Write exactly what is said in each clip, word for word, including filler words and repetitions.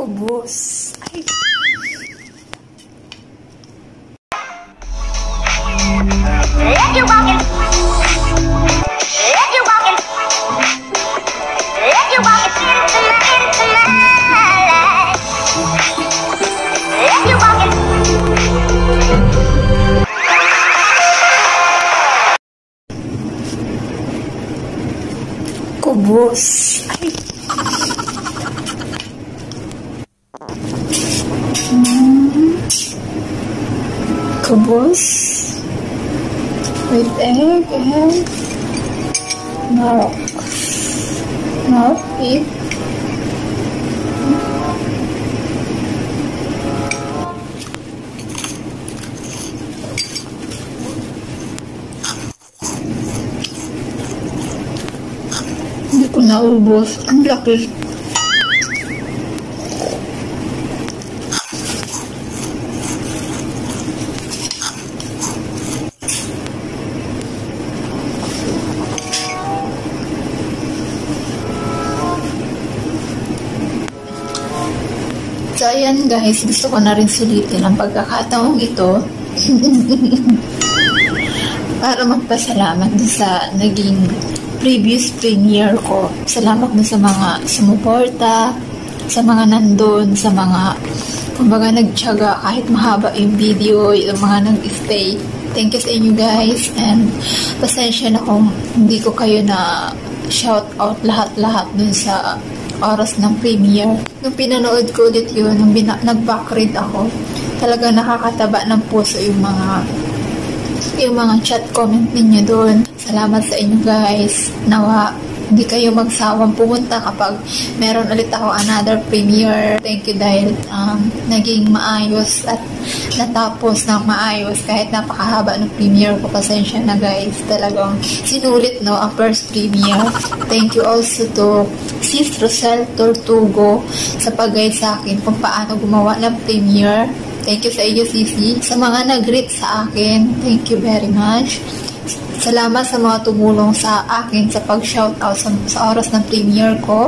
Kubos. Ay. Let you walk in. Let you walk in. Let you walk into into my life. Let you walk in. Kubos. Ay. Mm. Kubos. With egg and milk. Milk, beef. Hindi ko naubos. Ang laki. So, ayan guys, gusto ko na rin sulitin ang pagkakataong ito para magpasalamat sa naging previous premiere ko. Salamat na sa mga sumuporta, sa mga nandun, sa mga kumbaga nagtyaga kahit mahaba yung video, yung mga nag-stay. Thank you sa inyo guys, and pasensya na kung hindi ko kayo na shout out lahat-lahat dun sa oras ng premiere. Nung pinanood ko ulit yun, nung nag-backread ako, talaga nakakataba ng puso yung mga yung mga chat comment ninyo doon. Salamat sa inyo guys. Nawa, hindi kayo magsawang pumunta kapag meron ulit ako another premiere. Thank you dahil um, naging maayos at natapos ng maayos kahit napakahaba ng premiere ko. Pasensya na guys. Talagang sinulit no ang first premiere. Thank you also to Sis Rosel Tortugo sa pag-guide sa akin kung paano gumawa ng premiere. Thank you sa iyo, Sisi. Sa mga nag-greet sa akin, thank you very much. Salamat sa mga tumulong sa akin sa pag-shoutout sa, sa oras ng premiere ko.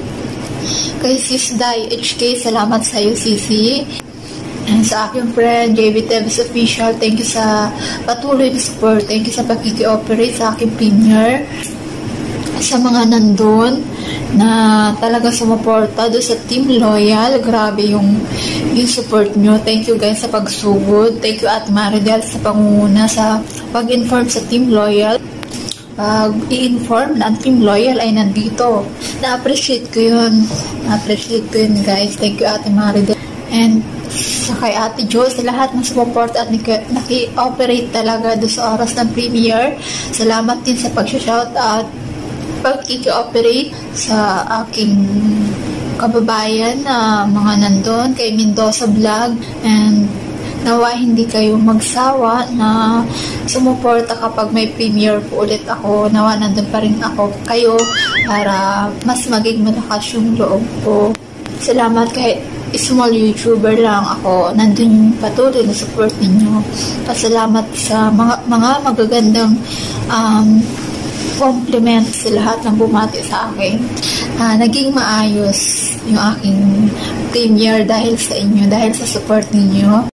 Kay Sis Dai H K, salamat sa iyo, Sisi. And sa aking friend, J V Teves Official, thank you sa patuloy na support. Thank you sa pagkiki-operate sa aking premiere. Sa mga nandun na talaga sumuporta doon sa Team Loyal, grabe yung yung support nyo. Thank you guys sa pagsugod. Thank you at Maridel sa pangunguna sa pag-inform sa Team Loyal. Pag i-inform na ang Team Loyal ay nandito. Na-appreciate ko yun. Na-appreciate ko yun guys. Thank you Ate Maridel. And sa kay Ate Jo, sa lahat ng support at naki-operate talaga doon sa oras ng premiere. Salamat din sa pag-shoutout, pag-i-operate sa aking kababayan na uh, mga nandun, kay Mendoza Vlog, and nawa hindi kayo magsawa na sumuporta kapag may premiere po ulit ako. Nawa nandun pa rin ako kayo para mas maging malakas yung loob ko. Salamat kahit small YouTuber lang ako, nandun yung patuloy na support ninyo. Pasalamat sa mga, mga magagandang um, compliments sa lahat ng bumati sa akin. Uh, naging maayos yung aking premiere dahil sa inyo, dahil sa support ninyo.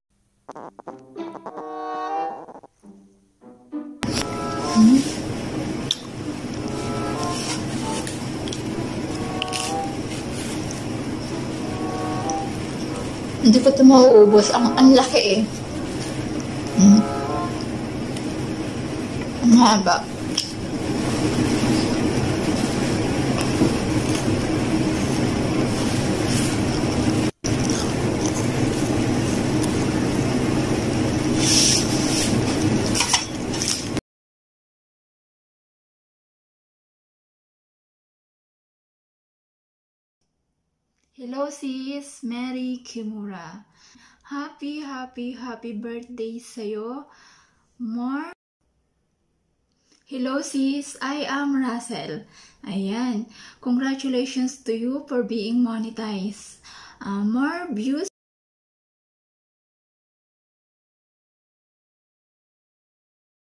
Hmm? Hindi ko ito mauubos. Ang, ang laki eh. Hmm? Ang haba. Hello sis, Mary Kimura. Happy, happy, happy birthday sa'yo. More. Hello sis, I am Russell. Ayan, congratulations to you for being monetized. Uh, more views